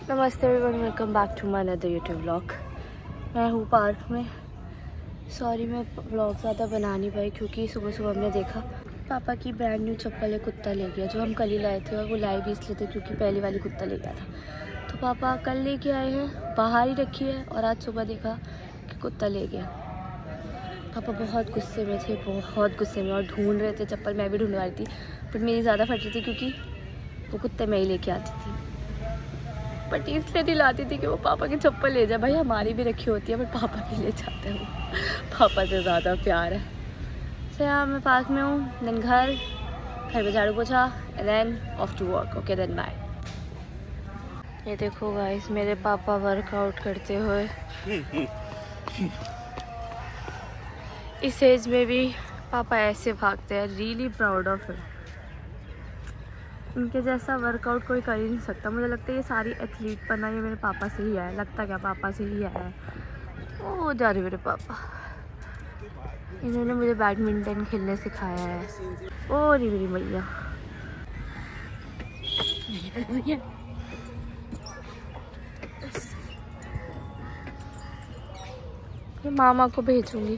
नमस्ते everyone, welcome back to my another YouTube vlog. मैं हूँ पार्क में। सॉरी मैं व्लॉग ज़्यादा बना नहीं पाई क्योंकि सुबह सुबह हमने देखा पापा की ब्रांड न्यू चप्पल एक कुत्ता ले गया, जो हम कल ही लाए थे। और वो लाए भी इसलिए थे क्योंकि पहली वाली कुत्ता ले गया था। तो पापा कल लेके आए हैं, बाहर ही रखी है, और आज सुबह देखा कि कुत्ता ले गया। पापा बहुत गुस्से में थे, बहुत गुस्से में, और ढूंढ रहे थे चप्पल। मैं भी ढूंढवा रही थी, बट मेरी ज़्यादा फट रही थी क्योंकि वो कुत्ते मैं ही लेके आती थी। बट इसलिए नहीं लाती थी कि वो पापा की चप्पल ले जाए। भाई हमारी भी रखी होती है, बट पापा की ले जाते हैं। वो पापा से ज़्यादा प्यार है। तो यार मैं पार्क में हूँ, देन घर में झाड़ू पोछा, and then off to work. Okay then bye. ये देखो गाइस, मेरे पापा वर्कआउट करते हुए। इस एज में भी पापा ऐसे भागते हैं। Really proud of him. इनके जैसा वर्कआउट कोई कर ही नहीं सकता। मुझे लगता है ये सारी एथलीट बना ये मेरे पापा से ही आया। लगता क्या पापा से ही आया है। ओ जा रहे मेरे पापा। इन्होंने मुझे बैडमिंटन खेलने सिखाया है। ओ नहीं मेरी मैया। मैं मामा को भेजूंगी।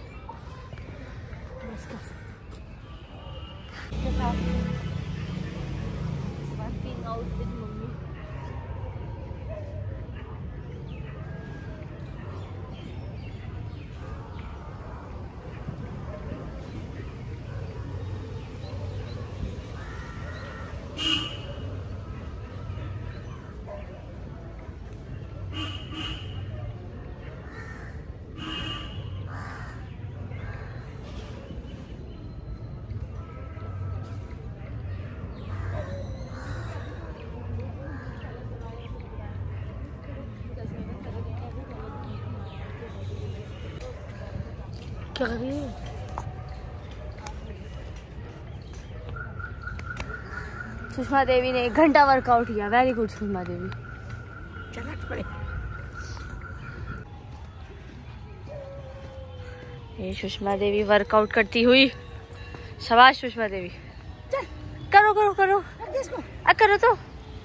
क्या कर रही है? सुषमा देवी ने 1 घंटा वर्कआउट किया। Very good Sushma Devi. ये सुषमा देवी वर्कआउट करती हुई। शाबाश सुषमा देवी। करो करो करो करो तो।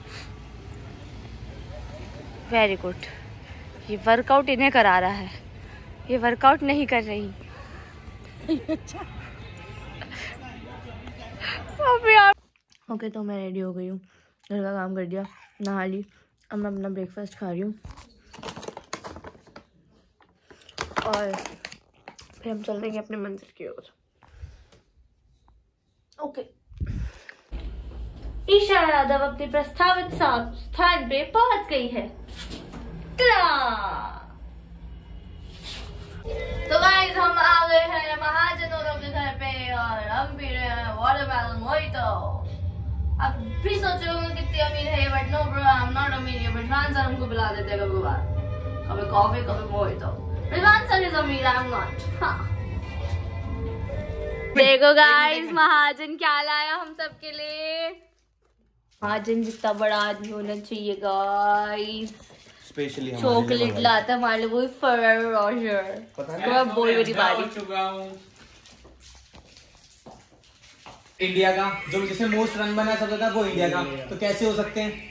Very good. ये वर्कआउट इन्हें करा रहा है, ये वर्कआउट नहीं कर रही। ओके तो मैं रेडी हो गई हूँ, घर का काम कर दिया, नहा ली। अब मैं अपना ब्रेकफास्ट खा रही हूँ और फिर हम चल देंगे अपने मंजिल की ओर। ओके। ईशा यादव अपने प्रस्तावित स्थान पे पहुंच गई है। तो गाइस हम आ गए हैं महाजन और के घर पे, और हम पी रहे हैं वाटरमेलन मोहितो। अब भी सोच रहे होंगे कितनी अमीर है, but no bro, I am not अमीर। ये रिजवान सर हमको पिला देते हैं कभी बार, कभी कॉफी कभी मोहितो। रिजवान सर इज अमीर, आई एम नॉट। हाँ देखो गाइस, महाजन क्या लाया हम सबके लिए। महाजन जितना बड़ा आदमी होना चाहिए गाइस। स्पेशली चॉकलेट लाता हमारे लिए, वही फर्रेरो रोशर। पता बोल मेरी बारी। इंडिया का जो जिसमें मोस्ट रन बना सबसे ज्यादा वो इंडिया का, तो कैसे हो सकते हैं?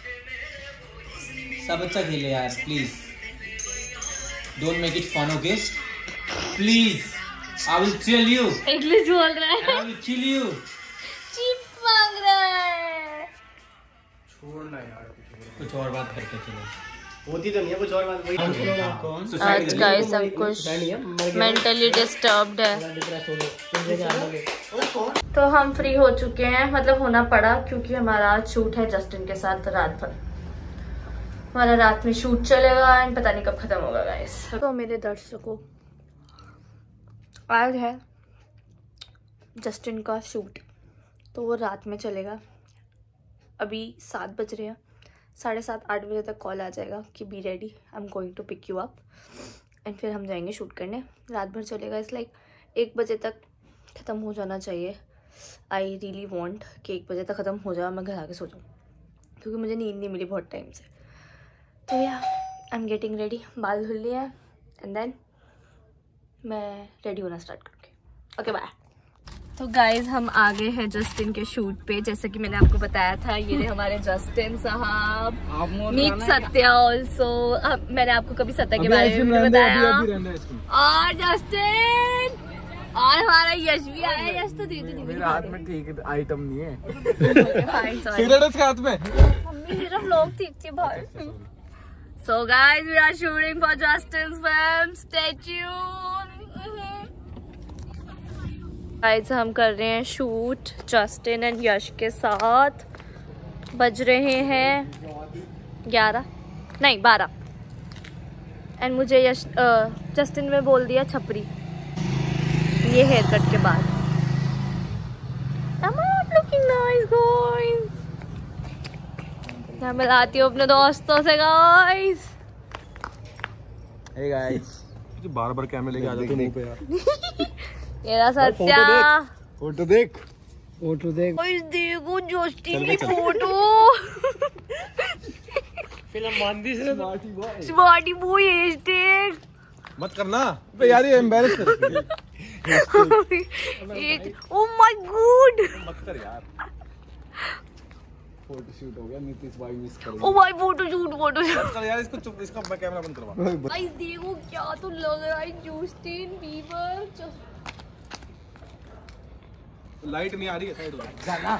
सब अच्छा खेले यार, please don't make it fun, okay please. I will chill you. English बोल रहा है। I will chill you. Chip मांग रहा है। छोड़ना यार, कुछ और बात करके चलो। होती तो नहीं है कुछ और बात। आज गाइस सब कुछ मेंटली डिस्टर्ब्ड है। तो हम फ्री हो चुके हैं, मतलब होना पड़ा क्योंकि हमारा आज शूट है जस्टिन के साथ रात भर। हमारा रात में शूट चलेगा एंड पता नहीं कब खत्म होगा गाइस। तो मेरे दर्शकों, आज है जस्टिन का शूट, तो वो रात में चलेगा। अभी 7 बज रहे हैं, 7:30-8 बजे तक कॉल आ जाएगा कि be ready, I am going to pick you up, and फिर हम जाएंगे शूट करने। रात भर चलेगा। इस लाइक 1 बजे तक ख़त्म हो जाना चाहिए। आई रियली वॉन्ट कि 1 बजे तक ख़त्म हो जाए, मैं घर आके सो जाऊँ, क्योंकि मुझे नींद नहीं मिली बहुत टाइम से। तो या आई एम गेटिंग रेडी। बाल धुल लिए एंड देन मैं रेडी होना स्टार्ट करूँगी। Okay bye. तो गाइज हम आ गए हैं जस्टिन के शूट पे। जैसे कि मैंने आपको बताया था, ये रहे हमारे जस्टिन साहब, मीट सत्या ऑल्सो। मैंने आपको कभी सत्या के बारे में नहीं बताया। और जस्टिन और हमारा यश भी आया। यश तो दे दे मेरे हाथ में ठीक आइटम नहीं है। सिगरेट उसके हाथ में। मम्मी मेरा व्लॉग ठीक थी भाई। So guys, we are shooting for Justin's film. Stay tuned. Guys, हम कर रहे हैं शूट जस्टिन एंड यश के साथ। बज रहे हैं 11 नहीं 12। एंड मुझे जस्टिन में बोल दिया छपरी ये हेयर कट के बाद। Am I not looking nice, guys? मैं मिलाती हूँ अपने दोस्तों से गाइस। Hey guys, बार-बार कैमरे लेके आ जाते मुंह पे यार। मेरा सत्या फोटो देख, फोटो देख। देखो जस्टिन की फोटो। फिल्म मानदी से स्मार्टी बॉय हैशटैग मत करना बे यार, ये एम्बैरेस कर। ओह माय गॉड, मत कर यार। फोटो शूट हो गया, नीतीश भाई मिस कर ओह माय फोटो शूट कर यार, इसको चुप, इसका मैं कैमरा बंद करवा। गाइस देखो क्या तो लग रहा है जस्टिन बीबर। लाइट नहीं आ रही है, साइड हो जाना।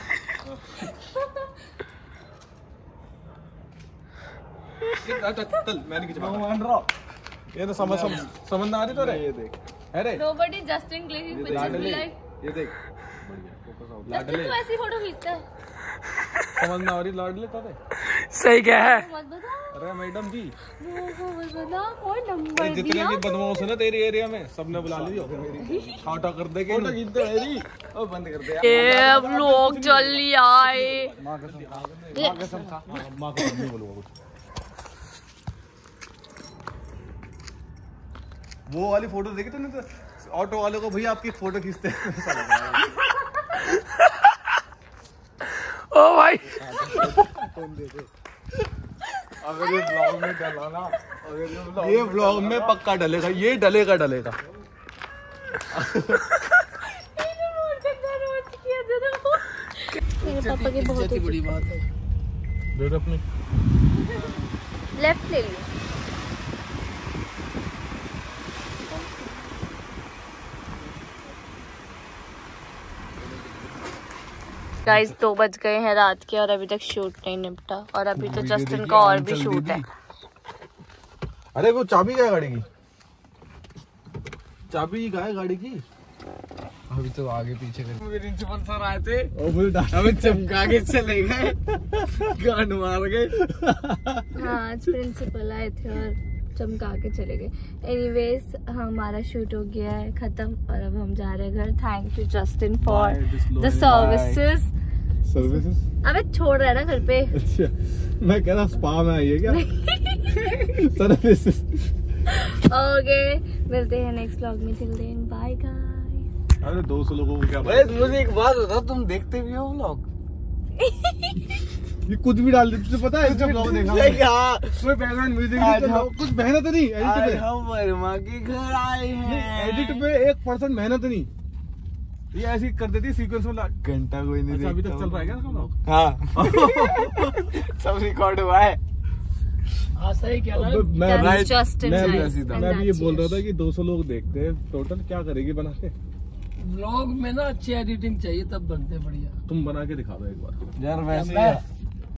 चल मैं नहीं खिंचवा मान रहा। ये तो समझ ना आ रही तो रे। ये देख, अरे nobody Justin clicking pictures be like ये देख। बढ़िया फोकस आउट। जस्टिन लाडले तो ऐसी फोटो खींचता है। समझ ना आ रही, लाडले तो रे। सही क्या है? मत बता अरे मैडम जी, वो बता कोई नंबर जितने दिया भी बदमाश है ना तेरी एरिया में, सबने बुला लियो। छाटा कर दे के फोटो खींचते मेरी। ओ बंद कर दे यार। ये व्लॉग चल लिया है। मां कसम खा, मां को नहीं बोलूंगा कुछ। वो वाली फोटो देखी तूने? तो ऑटो वाले को भैया आपकी फोटो खींचते हैं। ओ भाई, अगर ये ब्लॉग में डला ना, ये ब्लॉग में पक्का डलेगा, ये डलेगा। मेरे पापा की बहुत बड़ी बात है। दे अपनी लेफ्ट ले लियो। गाइस 2 बज गए हैं रात के और अभी तक शूट नहीं निपटा। और अभी तो जस्टिन का और भी शूट है। अरे वो चाबी क्या है गाड़ी की? चाबी क्या है गाड़ी की? अभी तो आगे पीछे कर। प्रिंसिपल सर आए थे, हमें हमें चमका के चले गए, गान मार गए। हाँ आज प्रिंसिपल आए थे और चमका के चले गए। एनीवेज हमारा शूट हो गया है खत्म और अब हम जा रहे हैं घर। Thank you Justin for the services. अबे छोड़ रहा है ना घर पे। अच्छा मैं कह रहा स्पा में आई है क्या? सर्विसेज। ओके मिलते हैं नेक्स्ट व्लॉग में। Till then bye guys. अरे 200 लोगों को क्या अरे मुझे एक बात बता, तुम देखते भी हो व्लॉग? ये कुछ भी डाल देते, तुझे पता है? इसका ब्लॉग देखा मैंने। उसमें बैकग्राउंड म्यूजिक कुछ मेहनत नहीं एडिट पे। हम वर्मा के घर आए हैं। एडिट पे 1% मेहनत नहीं, ये ऐसी कर देती सीक्वेंस में। घंटा कोई नहीं अच्छा अभी तक चल रहा है क्या इसका ब्लॉग? हाँ। सब रिकॉर्ड हुआ है। हाँ सही क्या मैं भी ये बोल रहा था कि 200 लोग देखते हैं टोटल, क्या करेगी बना के? व्लॉग में ना अच्छी एडिटिंग चाहिए तब बनते बढ़िया। तुम बना के दिखा दो एक बार यार वैसे